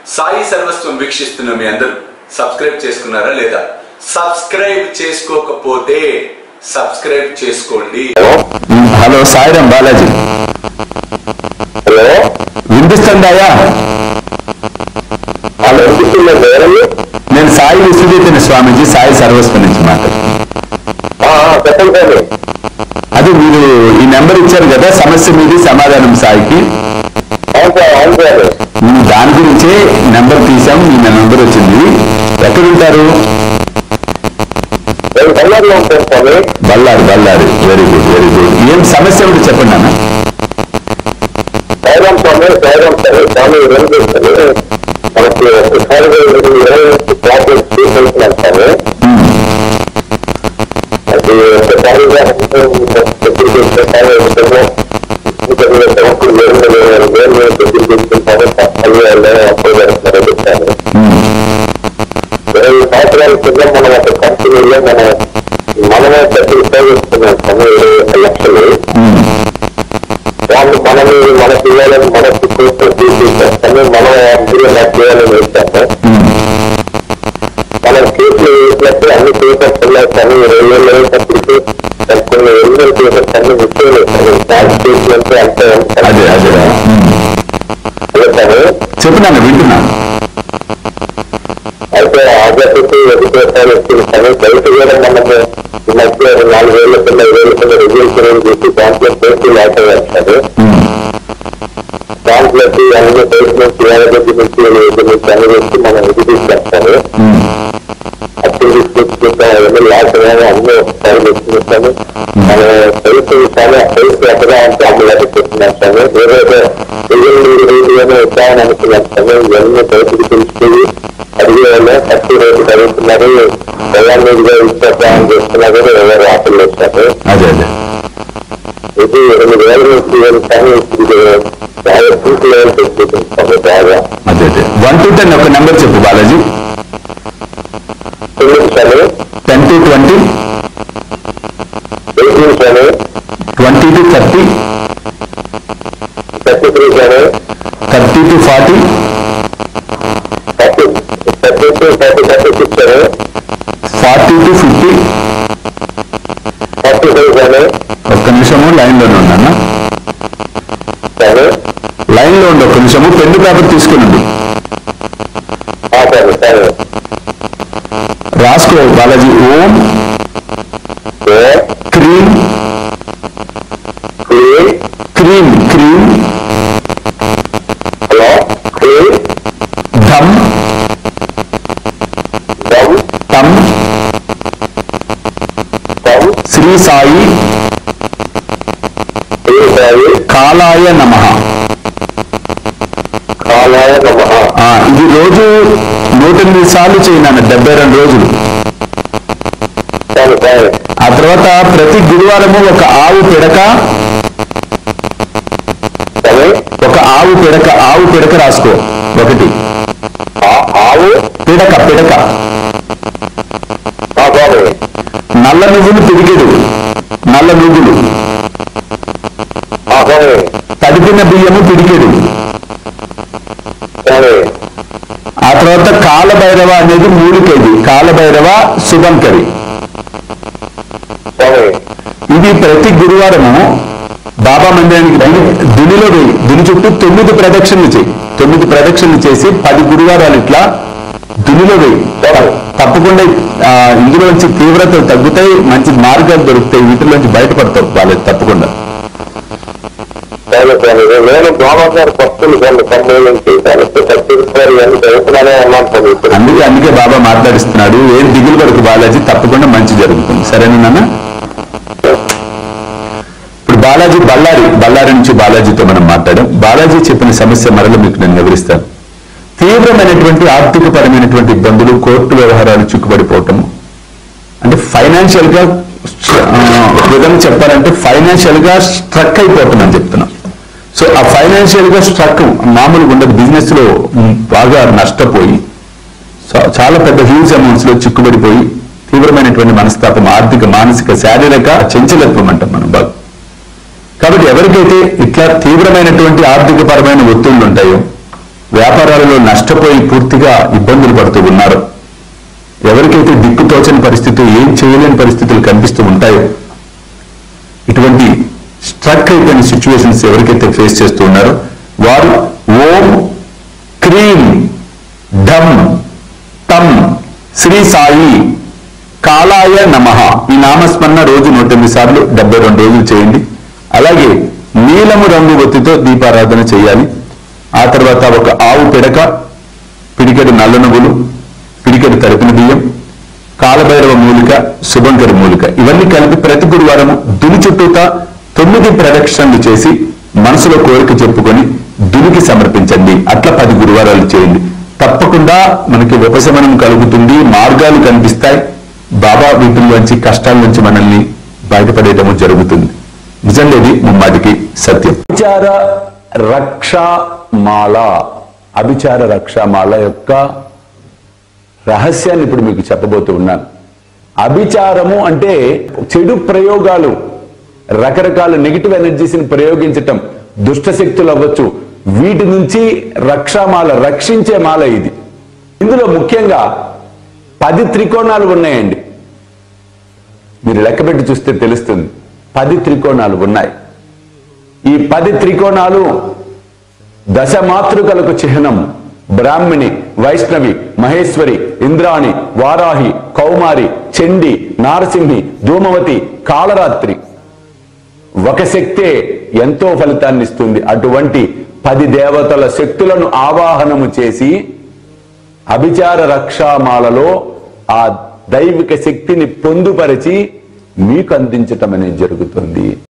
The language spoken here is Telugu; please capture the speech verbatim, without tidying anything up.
సాయి సర్వస్వం వీక్షిస్తున్న మీ అందరూ సబ్స్క్రైబ్ చేసుకున్నారా లేదా? సబ్స్క్రైబ్ చేసుకోకపోతే సబ్స్క్రైబ్ చేసుకోండి. హలో సాయిరాం బాలాజీ. హలో వినిపిస్తుందాయా? నేను సాయి విశ్వచైతన్య స్వామీజీ సాయి సర్వస్వం నుంచి మాట్లాడుతున్నాను. అది మీరు ఈ నెంబర్ ఇచ్చారు కదా, సమస్య మీది సమాధానం సాయికి. దాని గురించే నెంబర్ తీసాం, మీ నెంబర్ వచ్చింది. ఎక్కడ ఉంటారు? Bellary. Bellary. Very good very good. ఏం సమస్య ఉంటే చెప్పండి అన్న. సంవత్సరాల క్రితం మనం ఒక కంపెనీలో మనం మనమే ప్రతి ఉపయోగిస్తున్నాం సమయంలో లక్షలు వాళ్ళు మనని మన పిల్లలను మనకి కూర్చొని తీసుకొస్తాము. మనం అందరూ నాకు చేయాలని వేస్తాము. మనం కేసులు వేసినప్పుడు అన్ని పేపర్స్ వెళ్ళేస్తాము. రైల్వేలో వేసినప్పటికీ కొన్ని ఎన్నో పేపర్స్ అన్ని విషయాలు వేస్తాము. ట్యాక్స్ కేసులు అంటే అంతే వేస్తాము. చెప్తున్నాను, వింటున్నాను. అయితే ఆగ్రహించి ఎదుగుతారు వస్తున్నాను. బయట కూడా మనము ఈ మధ్య నాలుగు వేల కింద ఐదు వేల కింద రిజర్వేషన్ చేసి దాంట్లో పోటీ లేక వేస్తారు. దాంట్లోకి అన్ని బయట నుంచి వేల దగ్గర నుంచి ఏడు నుంచి అన్ని వచ్చి మనం ఇది తీసుకొస్తాము. అప్పుడు తీసుకొచ్చుకుంటాం. అవన్నీ లేకపోయినా అన్నీ ఒకసారి తెచ్చుకుంటాము. మనం పైసలు ఇస్తాము. ఆ పైసలు ఎక్కడా అంటే అమ్మలేక తెచ్చుకుంటాము. ఏదైతే ఏదైనా ఇస్తామని అనుకున్నాము. ఇవన్నీ బయటకు తెలుసుకుని అడిగే వాళ్ళు ఖర్చు రేటు జరుగుతున్నారు. ప్రయాణిగా ఇస్తామని చేస్తున్నారు. ఎవరు ఆటలు వేస్తారు. ఇది ఎనిమిది వేల నుంచి ఏడు కానీ బాగా పూర్తి లెవెల్ తెచ్చుకుంటాము. బాగా వన్ టు టెన్ ఒక నెంబర్ చెప్పు బాలాజీ. తొమ్మిది సార్లు టెన్ టు ట్వంటీ, ఎయిటీన్ సార్లు twenty to thirty, thirty three సార్లు thirty to forty, thirty thirty to thirty thirty six సార్లు forty to fifty. Forty five సార్లు. ఒక్క నిమిషము లైన్లోనే ఉన్నాను. సార్లు లైన్లో ఉండి ఒక్క నిమిషము పెన్ను పేపర్ తీసుకునండి. సరే సరే రాసుకో బాలాజీ. ఓం క్రీం క్లీన్ క్రీం క్రీం హలో క్లీన్ ధమ్ దమ్ తమ్ దమ్ శ్రీ సాయి శ్రీ సాయి కాలాయ నమః. కాలాయ నమః. ఇది రోజు నూట ఎనిమిది సార్లు చేయనాను, డెబ్బై రెండు రోజులు. సరే సరే ఆ తర్వాత ప్రతి గురువారము ఒక ఆవు పిడక సరే ఒక ఆవు పిడక ఆవు పిడక రాసుకో. ఒకటి ఆవు పిడక పిడక సరే నల్ల నువ్వులు పిడికెడు, నల్ల నువ్వులు, సరే తడిపిన బియ్యము పిడికెడు. సరే ఆ తర్వాత కాలభైరవ అనేది మూలికది, కాలభైరవ శుభంకరి. సరే ఇది ప్రతి గురువారము బాబా మందిరానికి దిని దినిలో వేయి. దిని చుట్టూ తొమ్మిది ప్రదక్షిణలు చేయి. తొమ్మిది ప్రదక్షిణలు చేసి పది గురువారాలు ఇట్లా దినిలో వేయి. తప్పకుండా ఇందులోంచి తీవ్రతలు తగ్గుతాయి, మంచి మార్గాలు దొరుకుతాయి, వీటిలోంచి బయటపడతావు వాళ్ళకి తప్పకుండా. సరే సరే నేను బాబాగారు భక్తులు కొన్ని తొంభై నుంచి ఛత్తీస్గఢ్ ఇవన్నీ చదువుతున్నానే అన్నాను. అందుకే అందుకే బాబా మాట్లాడిస్తున్నాడు. ఏం దిగులు పడుకు బాలాజీ, తప్పకుండా మంచి జరుగుతుంది. సరేనా నాన్న? ఇప్పుడు బాలాజీ బళ్ళారి బళ్ళారి నుంచి బాలాజీతో మనం మాట్లాడాం. బాలాజీ చెప్పిన సమస్య మరల మీకు నేను వివరిస్తాను. తీవ్రమైనటువంటి ఆర్థిక పరమైనటువంటి ఇబ్బందులు, కోర్టు వ్యవహారాలు చిక్కుబడిపోవటము, అంటే ఫైనాన్షియల్ గా విధంగా చెప్పాలంటే ఫైనాన్షియల్ గా స్ట్రక్ అయిపోతుందని చెప్తున్నాం. సో ఆ ఫైనాన్షియల్ గా స్ట్రక్ మామూలుగా ఉండదు. బిజినెస్ లో బాగా నష్టపోయి చాలా పెద్ద హ్యూజ్ అమౌంట్స్ లో చిక్కుబడిపోయి తీవ్రమైనటువంటి మనస్తాపం, ఆర్థిక మానసిక శారీరక చంచలత్వం అంటాం మనం బాగా. కాబట్టి ఎవరికైతే ఇట్లా తీవ్రమైనటువంటి ఆర్థిక పరమైన ఒత్తిళ్లు ఉంటాయో వ్యాపారాలలో నష్టపోయి పూర్తిగా ఇబ్బందులు పడుతూ ఉన్నారు, ఎవరికైతే దిక్కుతోచని పరిస్థితి, ఏం చేయలేని పరిస్థితులు కనిపిస్తూ ఉంటాయో, ఇటువంటి స్ట్రక్ అయిపోయిన సిచ్యువేషన్స్ ఎవరికైతే ఫేస్ చేస్తూ ఉన్నారో వారు ఓం క్రీం ఢం తం శ్రీ సాయి కాలాయ నమః ఈ నామస్మరణ రోజు నూట ఎనిమిది సార్లు డెబ్బై రెండు రోజులు చేయండి. అలాగే నీలము రంగు ఒత్తితో దీపారాధన చేయాలి. ఆ తర్వాత ఒక ఆవు పిడక, పిడికెడు నల్ల నువ్వులు, పిడికెడు తరిపిన బియ్యం, కాలభైరవ మూలిక, శుభంకరి మూలిక ఇవన్నీ కలిపి ప్రతి గురువారము దుని చుట్టూతా తొమ్మిది ప్రదక్షిణలు చేసి మనసులో కోరిక చెప్పుకొని దునికి సమర్పించండి. అట్లా పది గురువారాలు చేయండి. తప్పకుండా మనకి ఉపశమనం కలుగుతుంది, మార్గాలు కనిపిస్తాయి. బాబా వీటిల్లోంచి కష్టాల నుంచి మనల్ని బయటపడేయటము జరుగుతుంది. నిజంగా ఇది ముమ్మాటికి సత్యం. అభిచార రక్షామాల, అభిచార రక్షామాల యొక్క రహస్యాన్ని ఇప్పుడు మీకు చెప్పబోతూ ఉన్నాను. అభిచారము అంటే చెడు ప్రయోగాలు, రకరకాల నెగిటివ్ ఎనర్జీస్ని ప్రయోగించటం, దుష్ట శక్తులు అవ్వచ్చు, వీటి నుంచి రక్షామాల, రక్షించే మాల ఇది. ఇందులో ముఖ్యంగా పది త్రికోణాలు ఉన్నాయండి. మీరు లెక్కపెట్టి చూస్తే తెలుస్తుంది. పది త్రికోణాలు ఉన్నాయి. ఈ పది త్రికోణాలు దశమాతృకలకు చిహ్నం. బ్రాహ్మిణి, వైష్ణవి, మహేశ్వరి, ఇంద్రాణి, వారాహి, కౌమారి, చండి, నారసింహి, ధూమవతి, కాళరాత్రి. ఒక శక్తే ఎంతో ఫలితాన్ని ఇస్తుంది. అటువంటి పది దేవతల శక్తులను ఆవాహనము చేసి అభిచార రక్షామాలలో ఆ దైవిక శక్తిని పొందుపరిచి మీకు అందించటం అనేది జరుగుతుంది.